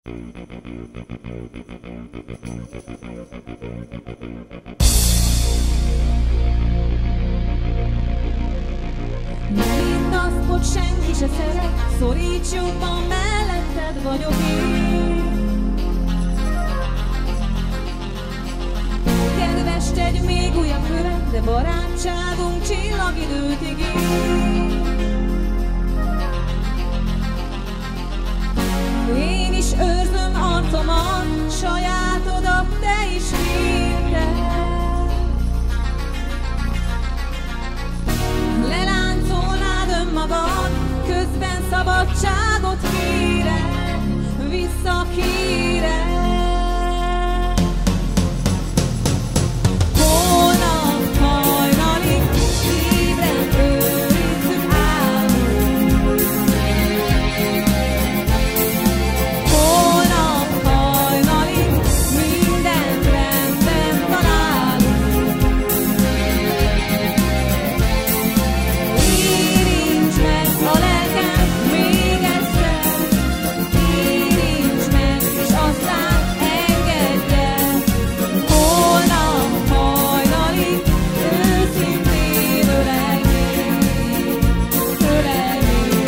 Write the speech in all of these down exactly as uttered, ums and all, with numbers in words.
Hidd azt, hogy senki se szeret, szoríts jobban, melletted vagyok én. Kedves, tegy még újabb követ, de barátságunk csillagidőt ígér. Én is őrzöm arcomat, sajátodat te is védted. Leláncolnád önmagad, közben szabadságot kérek, visszakérek. Holnap hajnalig szívben őrizzük álmunk. Holnap hajnalig mindent rendben találunk. Érints meg a lelkem még egyszer, érints meg, és aztán engedj el. Holnap hajnalig őszintén öregnék, öregnék.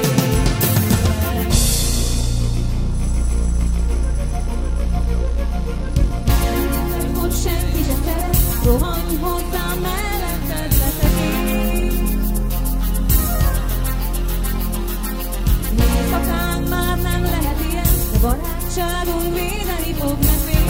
Hogy senki se szeret, rohanj hozzám, melletted leszek én. Éjszakán már nem lehet ilyen, de barátságunk védeni fog meg.